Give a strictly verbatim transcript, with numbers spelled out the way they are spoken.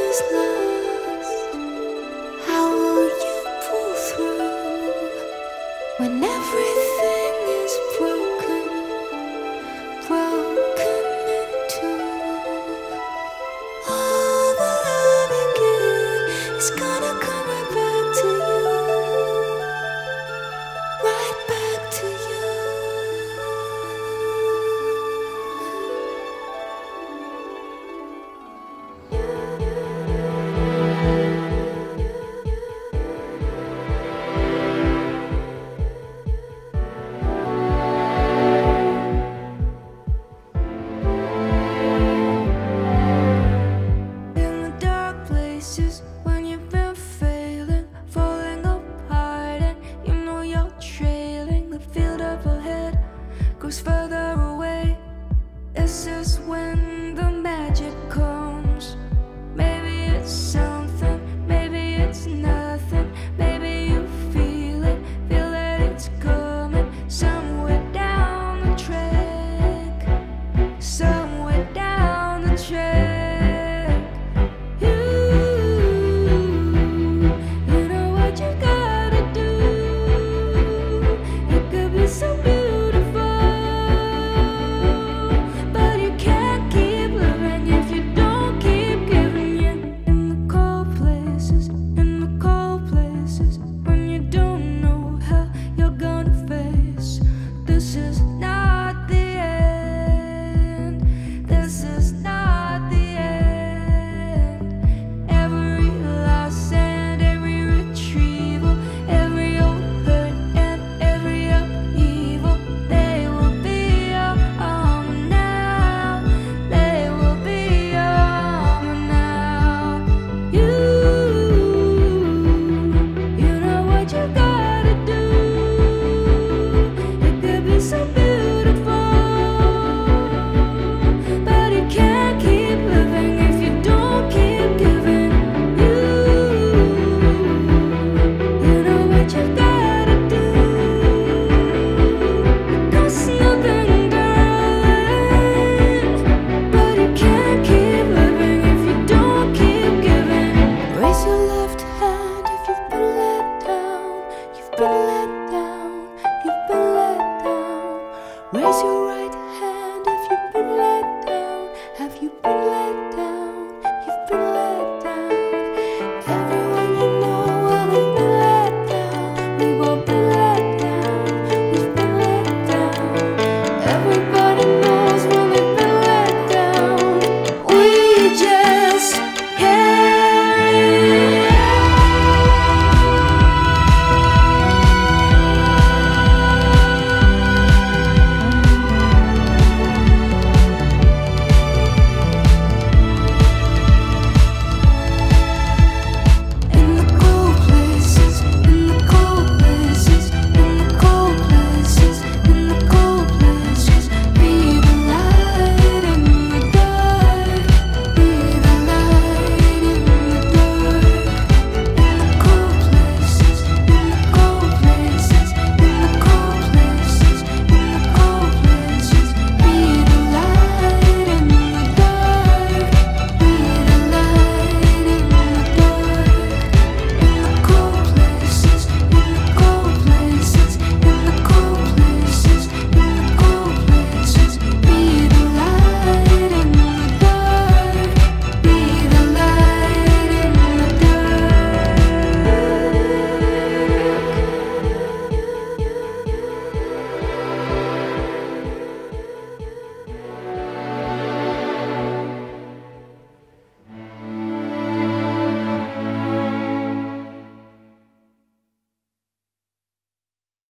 is lost, how will you pull through when everything is broken, broken in two? All the love you give is gonna come right back to you, right back to you. In the dark places when you've been failing, falling apart, and you know you're trailing, the field up ahead goes further away. This is when